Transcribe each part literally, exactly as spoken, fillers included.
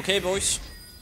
Okej boys.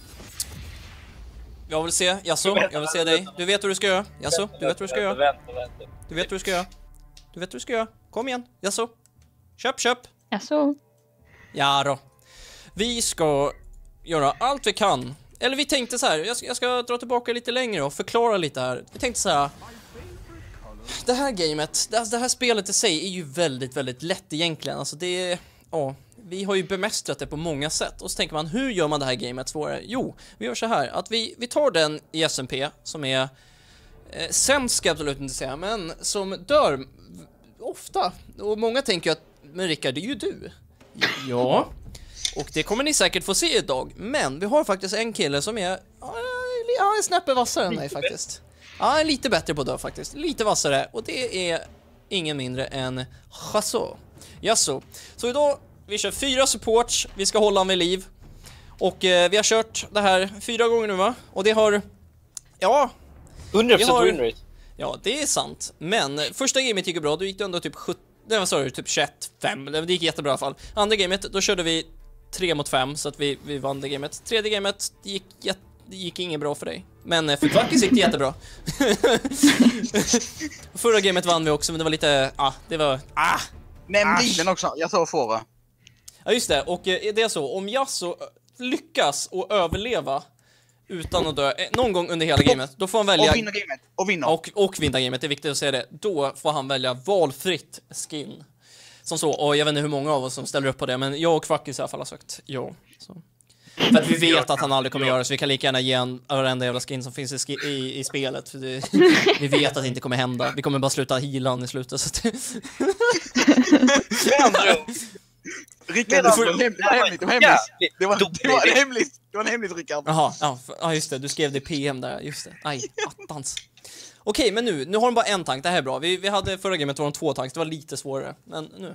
Jag vill se, jaså, jag vill se dig. Du vet vad du ska göra, jaså, du vet vad du ska göra. Du vet vad du ska göra. Du vet vad du ska göra. Kom igen, jaså. Köp, köp. Jaså. Ja då. Vi ska göra allt vi kan. Eller vi tänkte så här, jag ska, jag ska dra tillbaka lite längre och förklara lite här. Vi tänkte så här. Det här gamet, det, det här spelet i sig är ju väldigt, väldigt lätt egentligen. Alltså det är, ja, vi har ju bemästrat det på många sätt. Och så tänker man, hur gör man det här gamet svårare? Jo, vi gör så här, att vi, vi tar den i S M P som är eh, sämst ska jag absolut inte säga, men som dör ofta. Och många tänker att, men Rickard, det är ju du. Ja, och det kommer ni säkert få se idag. Men vi har faktiskt en kille som är, ja, en snäppe vassare än mig faktiskt. Ja, lite bättre på dö faktiskt. Lite vassare. Och det är ingen mindre än Chasso. Jaså. Så idag, vi kör fyra supports. Vi ska hålla han vid liv. Och eh, vi har kört det här fyra gånger nu va? Och det har, ja, hundra procent winrate. Ja, det är sant. Men första gamet gick ju bra. Då gick det ändå typ sjuttio, nej, vad sa du? Typ tjugoett fem. Det gick jättebra i alla fall. Andra gamet, då körde vi tre mot fem. Så att vi, vi vann det gamet. Tredje gamet, det gick jätte Det gick inget bra för dig. Men för Kvackis gick det jättebra. Förra gamet vann vi också, men det var lite, ah, det var, ah. Nämn bilen också, jag sa Fåra. Ja just det, och det är så, om jag så lyckas och överleva utan att dö någon gång under hela gamet, då får han välja och vinna gamet, och vinna. Och, och vinna gamet, det är viktigt att säga det. Då får han välja valfritt skin. Som så, och jag vet inte hur många av oss som ställer upp på det, men jag och Kvackis i alla fall har sagt ja. Så. För att vi vet att han aldrig kommer göra det, så vi kan lika gärna ge en varenda jävla skin som finns i, ski- i, i spelet. För det, vi vet att det inte kommer hända. Vi kommer bara sluta healan i slutet. Så att Rickard, det var hemligt, det var hemligt. Det var, det var en hemligt, det var en hemligt, Rickard. Jaha, ja, ja just det, du skrev det P M där, just det. Aj, attans. Okej, men nu, nu har de bara en tank, det här är bra. Vi, vi hade förra gamet var de två tanks, det var lite svårare. Men nu.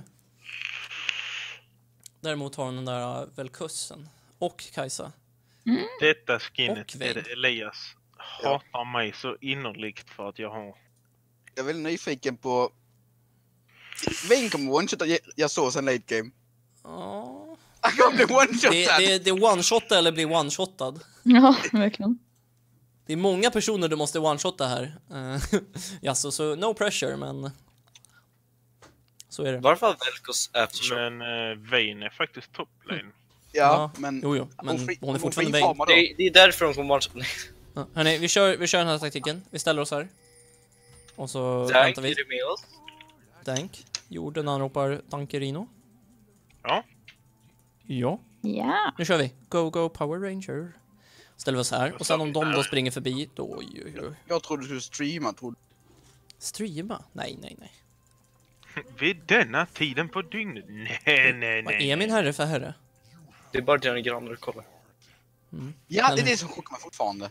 Däremot har de den där uh, Velkussen. Och Kajsa. Mm. Detta skinnet är det Elias hatar ja. mig så innerligt för att jag har. Jag är väl nyfiken på vem kommer one-shota jag såg sen late game. Ja. Han kommer bli one-shotad. Det, det, det är one-shota eller bli one-shotad. Ja, verkligen. Det är många personer du måste one-shotta här. Uh, ja, så, så no pressure, men så är det. Varför har Velkos aftershot? Men uh, Vayne är faktiskt toplane. Mm. Ja, ja, men jo, jo, men hon, hon är fortfarande Vayne. Det, det är därför hon kommer one-shot. Ja, hörni, vi kör, vi kör den här taktiken. Vi ställer oss här. Och så Dank, väntar vi. är du med oss? Dank. Jorden anropar Tankerino. Ja. Ja. Ja. Nu kör vi. Go, go, Power Ranger. Ställer vi oss här. Och sen om de då springer förbi, då... Oj, oj, oj. Jag trodde du skulle streama, trodde. Streama? Nej, nej, nej. Vid denna tiden på dygnet? Nej, nej, nej. Vad är min herre för herre? Det är bara dina grannar att kolla. Mm. Ja, det är det som chockar mig fortfarande.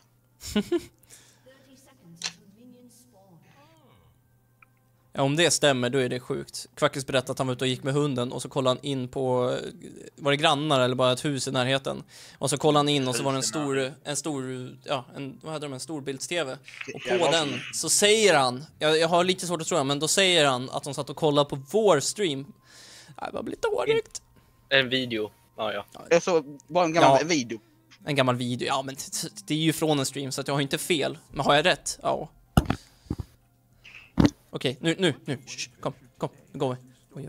Ja, om det stämmer, då är det sjukt. Kvackis berättade att han var ute och gick med hunden och så kollade han in på, var det grannar eller bara ett hus i närheten? Och så kollade han in och så var det en stor, en stor, ja, en, vad hade de, en stor bilds-tv. Och på den så säger han, jag, jag har lite svårt att tro, men då säger han att de satt och kollade på vår stream. Det var lite dåligt. En video, ja ja. Jag såg bara en gammal ja, video. En gammal video, ja men det är ju från en stream så att jag har inte fel. Men har jag rätt? Ja. Okej, nu, nu, nu. Shh, kom, kom, nu går vi. Oj,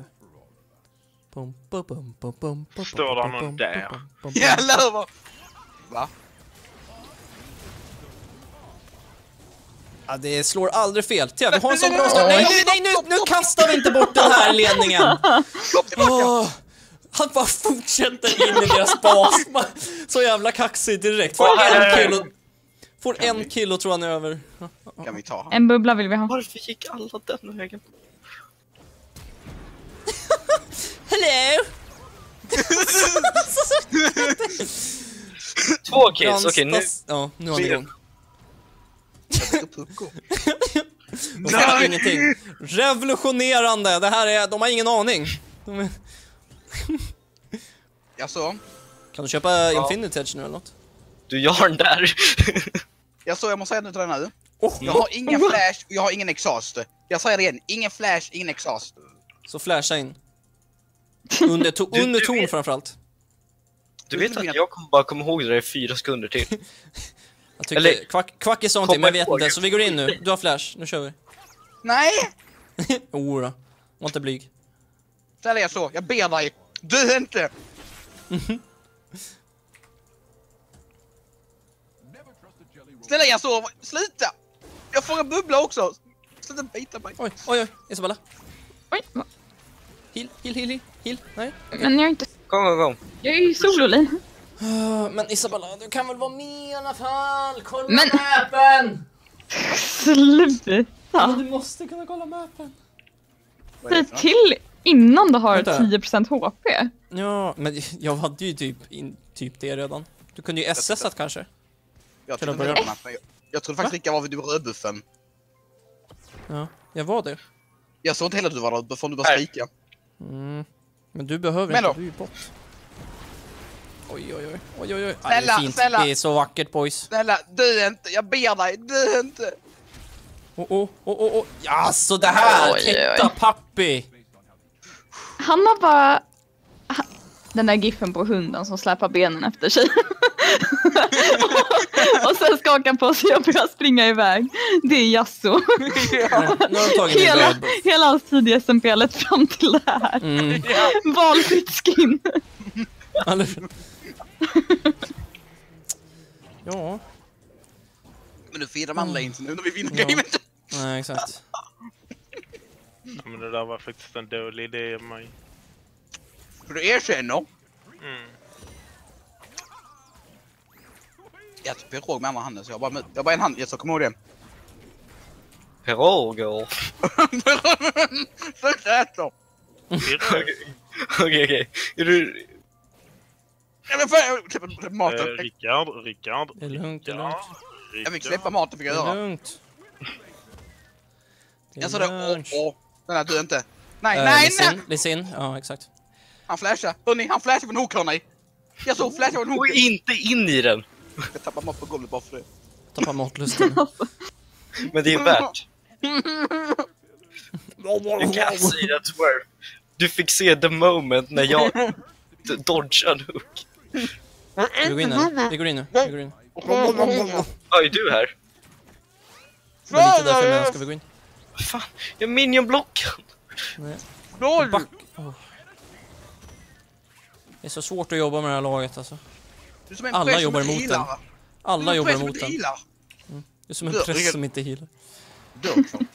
oj. Står det någon där? Jävlar vad... Va? Ja, det slår aldrig fel. Tja, vi har en sån bra start. Nej, nej, nej, nu, nu kastar vi inte bort den här ledningen. Oh, han bara fortsätter in i deras bas. Så jävla kaxig direkt. Får en kill och... Får en kill och tror han är över. Kan vi ta? En bubbla vill vi ha. Varför gick alla den vägen? Hello! Två kills, okej nu. Ja, nu har vi igång. De Nej! fattar ingenting. Revolutionerande. Det här är, de har ingen aning. De är... Jag så. Kan du köpa Infinity Edge nu eller något? Du gör den där. Jag så, jag måste säga nu till den nu. Oh. Jag har ingen flash och jag har ingen exhaust. Jag säger det igen, ingen flash, ingen exhaust. Så flasha in. Under, to under ton framförallt. Du vet att jag kommer bara komma ihåg det där i fyra sekunder till. Jag tycker Eller- kvack, kvack är sånt, men jag vet inte. Så vi går in nu. Du har flash, nu kör vi. Nej! Oh då. Var inte blyg. Ställ er så, jag ber dig. Dö inte! Ställ er så, sluta! Jag får en bubbla också! Sluta bita mig. Oj, oj, oj. Isabella. Oj, va? Heal, heal, heal, heal. heal. Nej. Men jag är inte... Kom, kom, kom. Jag är ju sololin. Uh, men Isabella, du kan väl vara med i alla fall? Kolla Men- mappen! Sluta. Men du måste kunna kolla mappen. Säg till innan du har Vänta. tio procent H P. Ja, men jag hade ju typ, in, typ det redan. Du kunde ju S S-at kanske. Jag Till att trodde, börja inte jag, jag trodde faktiskt Rickard var vid du var rödbuffen. Ja, jag var det. Jag såg inte heller att du var rödbuffen, du bara Nej. skrika. Mm. Men du behöver Men inte, då? du är ju bort. Oj, oj, oj. Oj, oj, oj. Ah, Snälla, det är fint. snälla. Det är så vackert, boys. Snälla, dö inte, jag ber dig, dö inte! Oh, oh, oh, oh, oh. Ja, så det här! Oj, oj, oj. Titta, pappi! Han har bara... han- Den där giffen på hunden som släpar benen efter sig. Och sen skakar på sig och börjar springa iväg. Det är Yasso. Nu, nu har de tagit min Hela, död. hela hans tidiga S M P lett fram till det här. Mm. Valfritt skin. Eller- Ja, Men nu firar man lanes nu när vi vinner Ja. gamet. nej exakt. Ja, men det där var faktiskt en dålig idé av mig. För du erkänner. Mm. Jag typ jag råg med andra handen så jag bara, jag bara en hand, jag så kommer ihåg det. Pirogo. Sluta äta! Okej, okej. Är du... Jag vill få- släppa släppa Eh, maten. Rickard, Rickard. Det är lugnt, det är lugnt. Jag fick släppa maten fick Det jag är göra. lugnt. Det Jag sa det, åh, lunch. åh. Den här dör inte. Nej, Eh, nej, Lee nej! Sin, Lee Sin, ja exakt. Han flashar. Hörni, han flashar från hook, hörni. Jag såg flashar från Gå hook. inte in i den! Jag tappar mat på golvet bara för det. Tappa matlusten. Men det är värt. Du kan säga det tyvärr. Du fick se the moment när jag d- dodgade hook. Vi går in nu. Vi går in nu. Vi går in. Oj, du här. Det var lite därför jag ska vi gå in. Fan, jag minionblockad. Nej. Noll! Back. Oh. Det är så svårt att jobba med det här laget alltså. Du är som en Alla präst som jobbar inte emot healar, den. va? Alla Du är en jobbar präst som emot inte den. healar. Det är som en Dör, press Rickard. som inte healar. Dör liksom.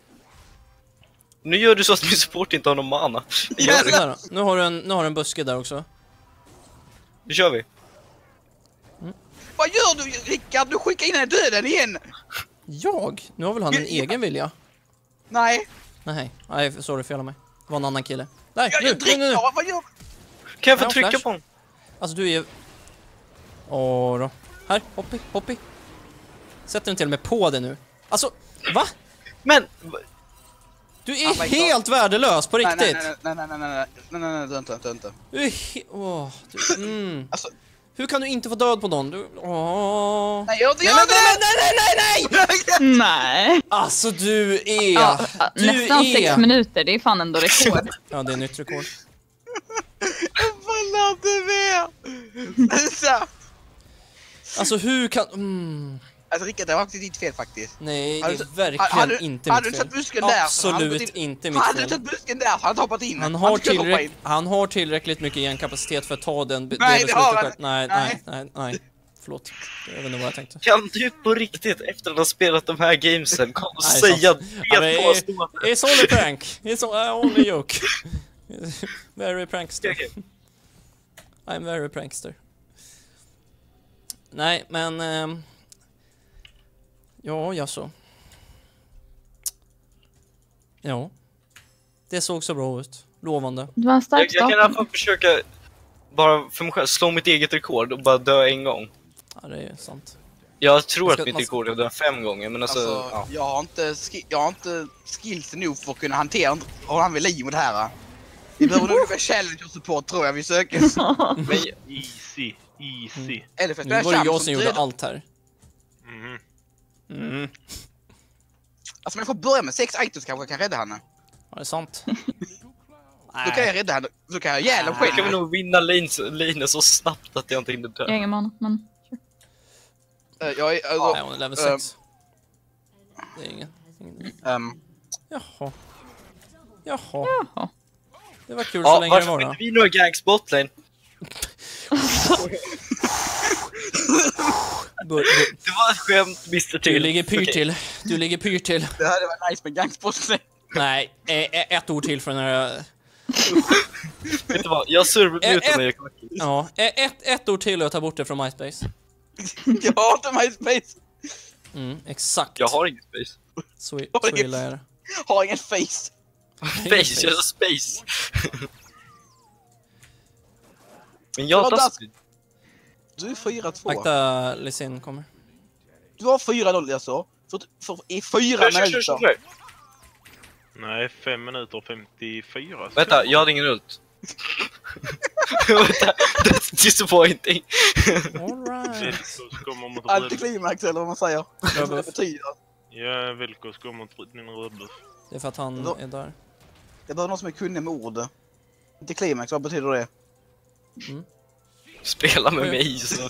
Nu gör du så att min support inte har någon mana. Det Ja, gör du. där då. Nu har du en, nu har du en buske där också. Nu kör vi. Vad gör du, Rickard? Du skickar in den i döden igen! Jag? Nu har väl han en Ja. egen vilja? Nej, Nej, nej sorry, fel av mig. Det var en annan kille. Där, jag, nu, jag nu, dricker! nu, nu. Vad gör Kan jag få Ja, trycka flash. på honom? Alltså du är... Åh då. Här, hoppi, hoppi. Sätter den till och med på det nu. Alltså, va? Men, Du Oh är my God. helt värdelös, på nej, riktigt. nej, nej, nej, nej, nej, nej, nej, nej, nej, dö inte, dö inte. Du är he... Åh, du... Mm. Alltså, Hur kan du inte få död på någon? Du... Åh. nej, gör det, Nej, gör nej, det! nej, nej, nej, nej! Nej. Alltså du är... Ja, du nästan är... sex minuter, det är fan ändå rekord. Ja, det är nytt rekord. Jag pallar inte mer! Sluta! Alltså hur kan... Mm. Alltså Rickard, det var faktiskt ditt fel faktiskt. Nej, det Hade är du- verkligen hade du- inte hade mitt du fel. satt busken där så hade du Absolut gått in- inte mitt Hade du fel. sett busken där så hade han hoppat in. Han har, hade kunnat hoppa tillräck in. han har tillräckligt mycket genkapacitet för att ta den be- Nej, det det har beslutet han själv. inte. Nej, Nej. nej, nej, nej. Förlåt. Jag vet inte vad jag tänkte. kan du på riktigt efter att ha spelat de här gamesen komma och Nej, säga sant. Ja, men det det påståendet? är- It's only prank. It's o- uh, only joke. Very prankster. Okej. I'm very prankster. Nej, men... ehm, ja, jag så. Ja. Det såg så bra ut. Lovande. Det var en Jag, stark jag kan i alla start. fall försöka bara för mig själv slå mitt eget rekord och bara dö en gång. Ja, det är sant. Jag tror Man att ska- mitt man- rekord är att dö fem gånger, men alltså... Alltså, ja. jag har inte, ski- jag har inte skills nog för att kunna hantera och han vill liv med det här. Vi behöver nog ungefär challenge och support tror jag vi söker. Men, Easy, easy. Eller för att Nu spela var det jag chans som gjorde dödar- allt här. Mhm. Mm. Alltså om jag får börja med sex items kanske jag kan rädda henne. Ja, det är sant. Då kan jag rädda henne. Då kan jag ihjäl honom Jag själv. kan väl nog vinna Line så snabbt att jag inte hinner dö. Jag har ingen man, men... Uh, jag är... Nej, Uh, hon är level um, sex. Det är ingen... ingen... um, Jaha. Jaha. Jaha. Det var kul så Ja, länge det varför var får då. inte vi några gangs botlane? Bu- bu- Det var ett skämt, mister Till. Du ligger pyr Okej. till. Du ligger pyr till. det hade varit nice med gangspåsen. Nej, e- e- ett ord till för den här... Vet du vad, jag servermutar Ett- mig i Ja, e- ett, ett ord till och jag tar bort det från MySpace. Jag hatar MySpace. Mm, exakt. Jag har ingen space. Så, så illa är det. Har ingen face. Space, jag har space. Men jag Det var tar dans- speed. Du är fyra två. Akta Lisin kommer. Du har fyra noll alltså. För, för, I fyra Kör, kör, kör, kör, minuter. kör. Nej, fem minuter och femtiofyra. Vänta, jag hade ingen ult. Vänta, that's disappointing. Alright. Vilkos kommer mot Alltid rödbuff. klimax eller vad man säger. Vad det betyder. Ja, Vilkos kommer mot din rödbuff. Det är för att han Då- är där. Jag behöver någon som är kunnig med ord. Inte klimax, vad betyder det? Spela med Oj. mig så.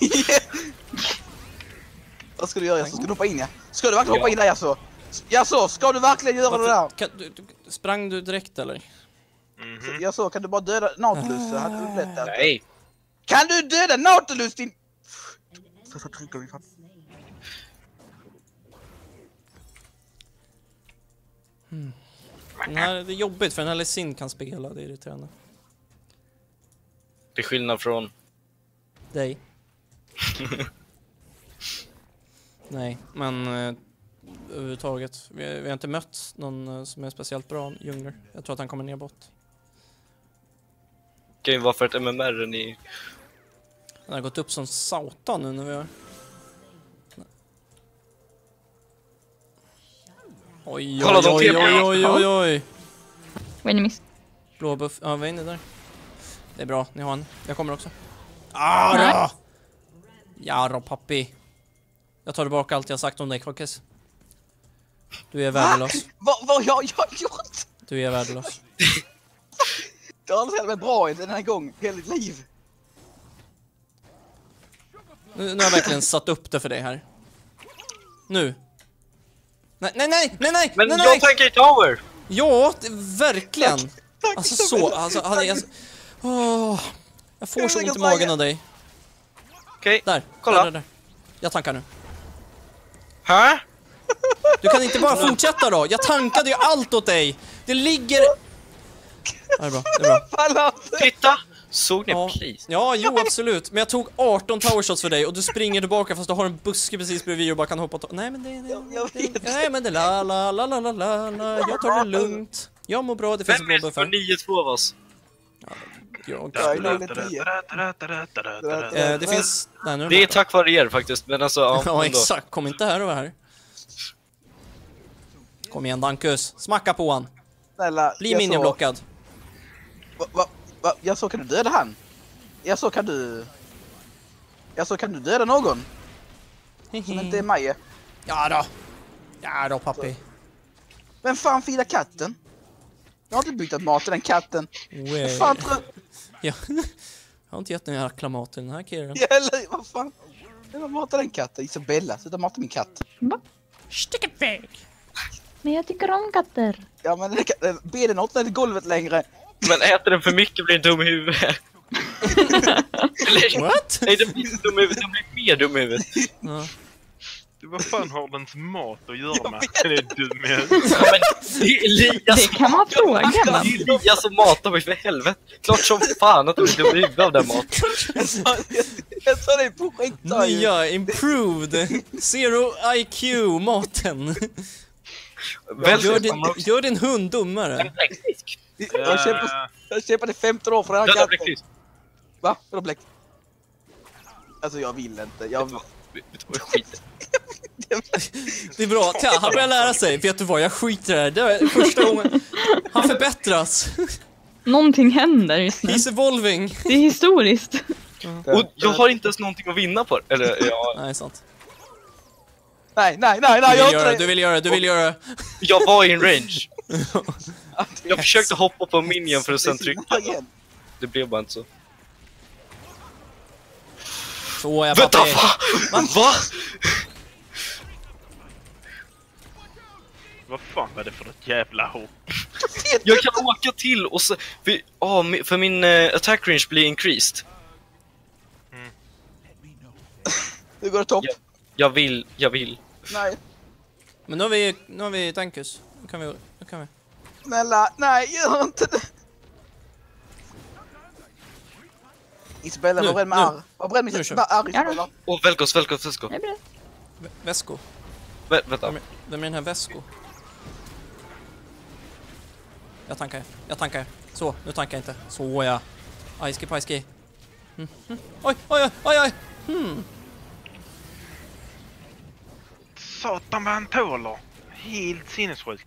Vad ska du göra? Ska du hoppa in? Ja? Ska du verkligen Ja. hoppa in där alltså? Ja så, ska du verkligen göra det där? Varför, kan, du, du, sprang du direkt eller? Mhm. Ja så, kan du bara döda Nautilus så hade du lätt där. Nej. Kan du döda Nautilus din... Så så trycker vi fan. Den här, det är jobbigt för den här Lisin kan spela, det är irriterande. Det är skillnad från... Dig. Nej, men eh, överhuvudtaget. Vi, vi har inte mött någon eh, som är speciellt bra jungler. Jag tror att han kommer ner bort. Det kan ju vara för att M M R ni... Han har gått upp som satan nu när vi har... Oj, Kolla, oj, de oj, tepar. oj, oj, oj, oj. Vad är ni miss? Blå buff. Ja, vad är ni där? Det är bra, ni har en. Jag kommer också. Ah, då! Ja då, pappi. Jag tar tillbaka allt jag sagt om dig, Kvackes. Du är värdelös. Vad vad jag jag har gjort? Du är värdelös. Det har aldrig varit bra i den här gången, hela ditt liv. Nu, nu har jag verkligen satt upp det för dig här. Nu. Nej, nej, nej, nej, nej, Men nej, jag nej. tänker i tower! Ja, det, verkligen. Tack Alltså så så, mycket. alltså, hade jag... Åh, jag får Jag så vill ont i säga- magen av dig. Okej, Där, kolla. där, där, där. Jag tankar nu. Hä? Du kan inte bara fortsätta då. Jag tankade ju allt åt dig. Det ligger... Ja, det är bra, det är bra. Falla! Titta! Såg ni Ja, please? ja, jo absolut. Men jag tog arton tower shots för dig och du springer tillbaka fast du har en buske precis bredvid och bara kan hoppa. Nej men det är... Jag- jag det, vet. nej men det är la la la la la la la. Jag tar det lugnt. Jag mår bra, det finns en Vem blå är det buff för här. nio två av oss? Jag. Jag är level tio. Eh, det finns... Nej, nu är Det är borta. tack vare er faktiskt, men alltså ja, Ja, ändå. exakt. Kom inte här och var här. Kom igen, Dankus. Smacka på han. Snälla, Bli jag så- minioblockad. Va, va, va, jag så kan du döda han? Jag så kan du... Jag så kan du döda någon som inte är Maje. Ja då. Ja då, pappi. Vem fan firar katten? Jag har inte bytt mat till den katten. Way. Vad fan tror Ja. Jag har inte gett någon jäkla mat till den här killen. jag? Eller vad fan? Jag matar den katten. Isabella, sluta mata min katt. Va? Stick it back. Men jag tycker om katter. Ja men den katten, benen har inte i golvet längre. Men äter den för mycket blir den dum i huvudet. Eller, What? nej, den blir inte dum i huvudet, den blir mer dum i huvudet. Ja. Du, vad fan har dens mat att göra Jag med? vet. Det är du med. Ja, men det är Elias Det kan man fråga. Det Man. är Elias som matar mig för helvete. Klart som fan att du blir dum i huvudet av den maten. Jag sa, jag, jag sa det på skit. sa jag ju. Nya, improved, zero I Q maten. Väldigt Gör din, gör din hund dummare. bläckfisk. Jag kämpade, jag kämpade femton år för den här Döda katten. bläckfisk. Va? Vadå bläck? Alltså jag vill inte. Jag... Vet du vad, skit. Det är bra, Tia, han börjar lära sig. Vet du vad, jag skiter i det här. Det är första gången. Han förbättras. Någonting händer just nu. He's evolving. Det är historiskt. Och jag har inte ens någonting att vinna på det. Eller ja, Nej, sant. Nej, nej, nej, Du nej, vill jag göra har det, inte du vill göra det, du vill göra det. jag var in range. Jag försökte hoppa på minion för att sen trycka. Igen. Det blev bara inte så. Så jag Vänta, pappi. va? Va? Vad fan var det för ett jävla hopp? Jag kan åka till och så... För, oh, mi- för min uh, attack range blir increased. Nu går det topp. Jag, jag vill, jag vill. Nej. Men nu har vi, nu har vi Tankus. Nu kan vi, nu kan vi. Snälla, nej, gör inte det. Isabella, Nu, var beredd med nu. arr. Var beredd med Nu kör med arr, Isabella. Åh, oh, Velkos, Velkos, Velkos. Jag är beredd. Vä- Väsko. Vä vänta. Vem är, vem är den här Väsko? Jag tankar, jag tankar. Så, nu tankar jag inte. Så ja. Ajski pajski. Mm. Mm. Oj, oj, oj, oj, oj. Hmm. Satan vad han tålar! Helt sinnessjukt.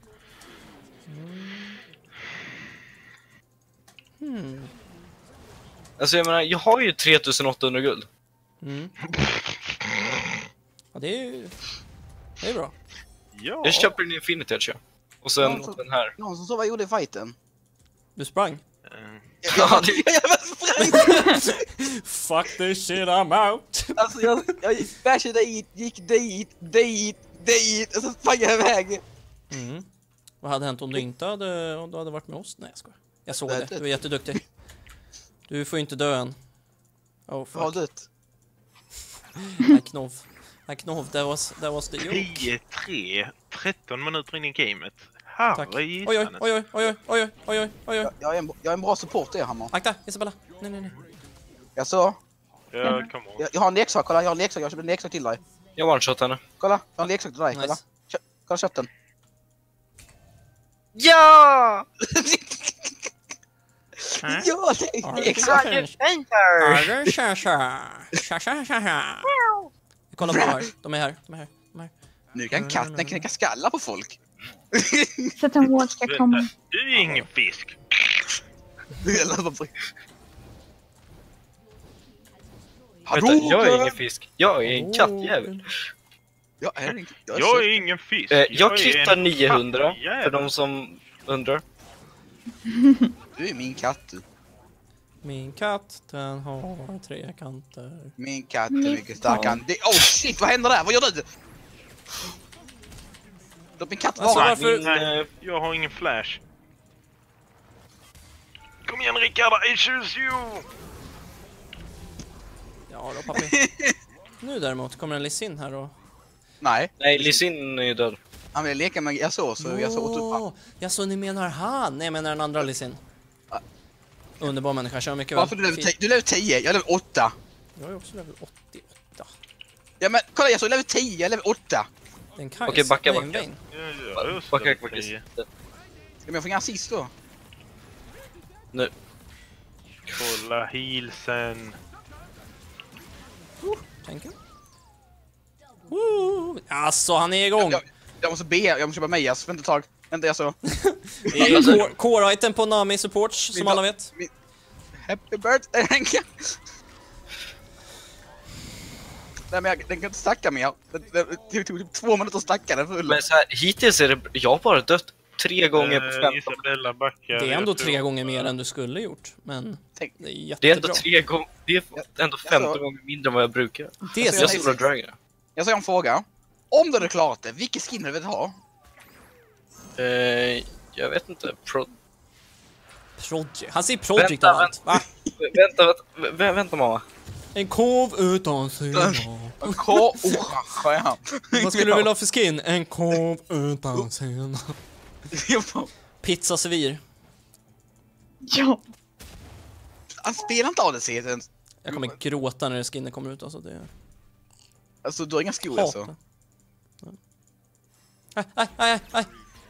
Hmm. Alltså jag menar, jag har ju tre tusen åttahundra guld. Mm. Ja, det är ju... Det är bra. Ja. Jag köper en Infinity Edge. Och sen Ja, så- den här. Någon som såg vad jag gjorde i fighten. Du sprang. Eh, Ja, det- Jag var sprängd! Fuck this shit, I'm out. Alltså jag, jag bashade dit, gick dit, dit, dit och så sprang jag iväg. Mm. Vad hade hänt om du inte hade, om du hade varit med oss? Nej, jag skojar. Jag såg Nej, det. det- Du är jätteduktig. Du får inte dö än. Oh Jag har fuck. dött. Nej, knov. Nej, knov. That was, that was the joke. tio tre, tretton minuter in i gamet. Tack. Herre Oj, oj, oj, oj, oj, oj, oj, oj, oj, oj. Jag, jag, är en, jag är en bra support, det är Hammar. Akta, Isabella. Nej, nej, nej. Jag så. Jag kommer. Jag, jag har en leksak, kolla, jag har en leksak, jag köpte en leksak till dig. Jag one-shot henne. Kolla, jag har en leksak till dig, kolla. Nice. Kö, kolla kötten. Ja! Äh? Ja, det är Ja, en det leksak. är fint. Tja, tja. Tja, tja, tja, tja. Kolla på här. De är här. De är här. De är här. Nu kan katten knäcka skallar på folk. Sätt en hård ska komma. Vänta, du är ingen fisk. Vänta, jag är ingen fisk. Jag är en kattjävel. Jag är en, jag är Jag så- är ingen fisk. Eh, jag är kittar en niohundra för kattjävel. de som undrar. Du är min katt, du. Min katt, den har tre kanter. Min katt är mycket starkare. Det, oh shit, vad händer där? Vad gör du? Låt min katt Alltså, vara. varför- Min, Nej, eh, jag har ingen flash. Kom igen Rickard, I choose you! Ja då, pappi. Nu däremot kommer en Lissin här och... Nej, nej, Lisin är ju död. han vill leka med Yasuo, så Yasuo åt upp. Åh, ja, så ni menar han? Nej, jag menar den andra Lissin. Ah. Underbar människa, kör mycket väl. Varför du level tio? Du level tio, jag level åtta. Jag är också level åttioåtta. Ja men kolla, jag såg level tio, jag level åtta. Den Kajsa, Okej, backa, nej, en backa. Vayne. Ja, ja, just Backa, det, backa. tio. Ja, men jag får inga assist då. Nu. Kolla healsen. Tänker. Woo! Alltså, han är igång. Jag, jag måste be, jag måste köpa Mejas, vänta ett tag. Vänta, jag så. Det är core- core-item på Nami Supports, som Min alla ba- vet. min- Happy birthday, Henke! Nej men jag, den kan inte stacka mer. Det, det, det tog typ två minuter att stacka den full. Men så här, hittills är det... Jag har bara dött tre gånger på Eh, femton. Isabella backar. Det är Jag ändå tror- tre gånger mer än du skulle gjort, men Tänk, det är Det är jättebra. ändå tre gånger... Det är ändå femton Alltså- gånger mindre än vad jag brukar. Det är Alltså, Jag så... jag- solar dragon. jag säger en fråga. Om du hade klarat det, vilken skin hade du velat ha? Eh, jag vet inte. Pro... Project. Han säger project Vänta, av allt. Va? vänta, vänta, vä- vänta mamma. En kov utan senap. K orange, ja. Vad skulle du vilja ha för skin? En kov utan senap. ha? Pizza Sevir. Ja. Han spelar inte A D C ens. Jag kommer gråta när det skinnet kommer ut, alltså det... Alltså du har inga skor alltså. Hatar. Aj, aj, aj, aj.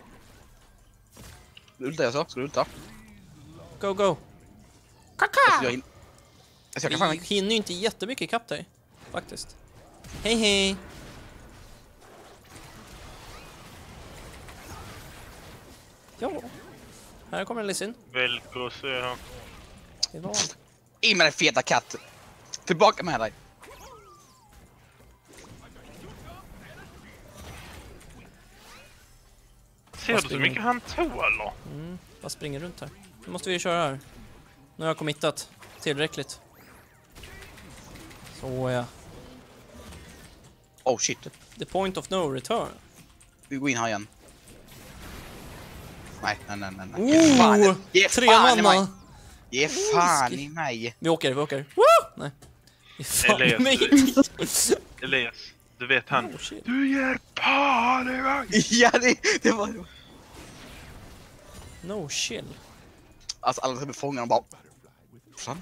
Du ultar jag så, ska du ulta? Go, go. Alltså, jag, in... alltså, jag kan fan Vi inte... hinner ju inte jättemycket ikapp dig, faktiskt. Hej, hej. Ja. Här kommer en Lissin. Velcro så är han. Det var... In med den feta katt! Tillbaka med dig! Ser du så mycket han tålar? Bara springer runt här. Nu måste vi köra här. Nu har jag committat tillräckligt. Så ja. Oh shit. The point of no return. Vi går in här igen. Nej, nej, nej, nej. Oh, Ge fan, ge tre fan i mig. manna. Ge fan i mig. Vi åker, vi åker. Woo! Nej. Ge fan i mig. Elias, Elias, du vet han. Oh, shit. Du ger fan i mig! Ja, det, det var... No chill. Alltså alla som är fångarna bara... Fan.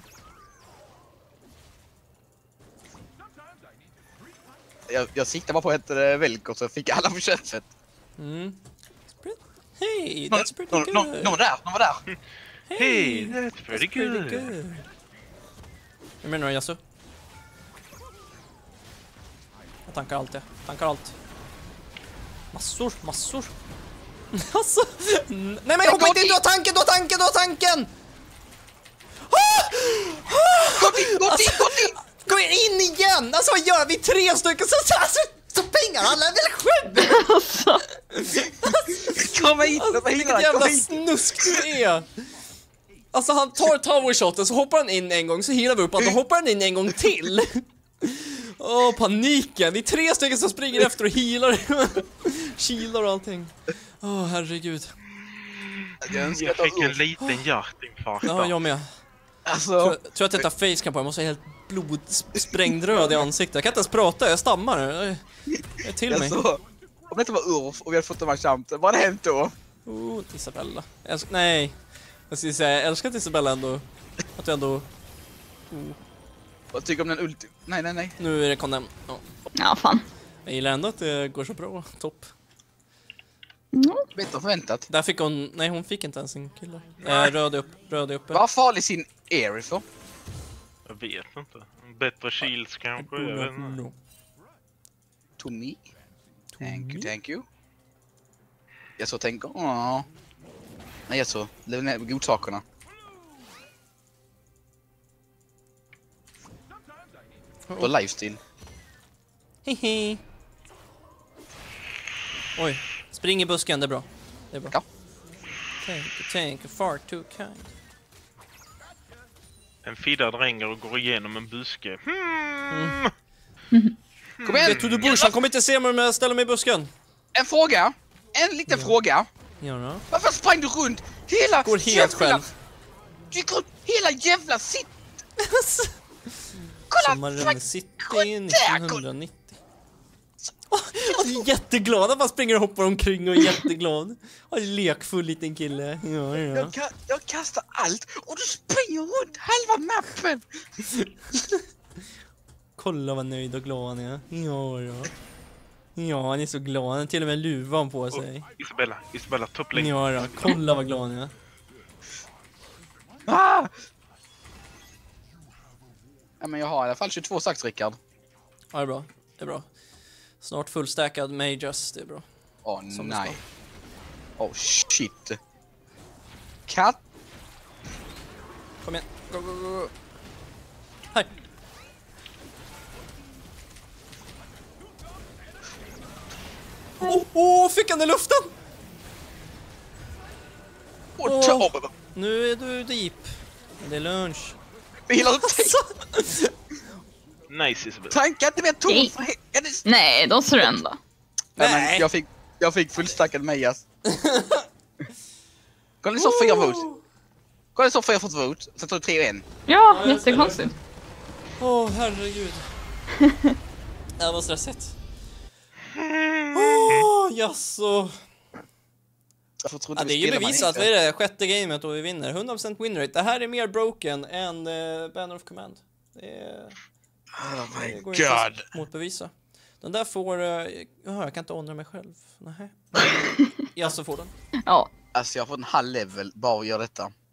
Jag, jag siktade bara på ett äh, Velko så jag fick alla på köpet. Mm. Hey, that's pretty Någon, good. någon, någon var där, någon var där. Hey, that's pretty good. Hur menar du, Yasu? Jag tankar allt, jag tankar allt. Massor, massor. Alltså, nej men jag kommer inte in, du har tanken, du har tanken, du har tanken! Gå in, gå in, gå in! Gå in igen! Alltså vad gör vi? Tre stycken så, så, alltså, så pengar, alla är väl sju! Alltså. Kom hit, Alltså, kom hit, vilket kom jävla hit! snusk du är! Alltså han tar towershoten, så hoppar han in en gång, så healar vi upp han, då hoppar han in en gång till! Åh, oh, paniken! Vi är tre stycken som springer efter och healar. Kilar och allting. Åh, oh, herregud. Jag, Jag fick en liten hjärtinfarkt. Ja, jag med. alltså, Tror, tror att detta facecam på, jag måste ha helt blodsprängd röd i ansiktet. Jag kan inte ens prata, jag stammar. Jag är till mig. alltså, om det inte var Urf och vi hade fått de här champen, vad hade hänt då? Oh, Isabella. Jag älskar, nej. Jag ska säga, jag älskar att Isabella ändå. Att du ändå... Oh. Vad tycker du om den ulti... Nej, nej, nej. Nu är det kondem. Ja. Ja, fan. Jag gillar ändå att det går så bra. Topp. Mm. Bättre än förväntat. Där fick hon... Nej, hon fick inte ens en kille. Eh, röd upp, röd uppe. Vad farlig sin Aerie för? Jag vet inte. Bättre shields kanske. Jag vet inte. No. To me? Thank you, thank you. Jag så tänker, åh. Nej, jag så. Lämna ner godsakerna. På lifestyle. Hehe. Oj, spring i busken, det är bra. Det är bra. Ja. Thank you, thank you, far too kind. En fidda dränger och går igenom en buske. Hmm. Kom igen! Get to the bush, han kommer inte se mig om jag ställer mig i busken. En fråga. En liten Ja. fråga. Ja, då. Varför sprang du runt hela Går helt jävla... själv. Du gick runt hela jävla sitt. Kolla! Sommaren City kolla där, kolla. nittonhundranittio. Åh, han är jätteglad, han bara springer och hoppar omkring och är jätteglad. Han är en lekfull liten kille. Ja, ja. Jag, ka jag kastar allt och du springer runt halva mappen. Kolla vad nöjd och glad han är. Ja, ja. Ja, han är så glad. Han har till och med luvan på sig. Oh, Isabella, Isabella, toppling. Ja, ja. Kolla vad glad han är. Ah! Ja, men jag har i alla fall tjugotvå sax, Rickard. Ja, det är bra. Det är bra. Snart fullstackad Magus, det är bra. Åh, Som det nej. ska. Oh, shit. Katt. Kom igen. Go, go, go, go. Här. Åh, oh, oh, fick han i luften? Och Åh. ta... Nu är du deep. Det är lunch. Vi gillar Alltså. Nice, Isabella. tankar inte med tom Nej. för he- ja, det... Nej, de surrender. Nej, Nej. men jag fick, jag fick fullstackad Mejas. Kolla, det står fyra vote. Kolla, det står fyra fått vote. Sen står det tre och en. Ja, Ja, jag ser jättekonstigt. Åh, oh, herregud. Det var stressigt. Åh, oh, jaså. Varför tror du Ja, det är ju spelar man bevisat. inte? Vad är det? Sjätte gamet och vi vinner. hundra procent win rate. Det här är mer broken än uh, Banner of Command. Det, är, Oh det my går inte att god. motbevisa. Den där får... Uh, jag kan inte ångra mig själv. Nej. Jag så får den. Ja. Alltså jag har fått en halv level bara att göra detta.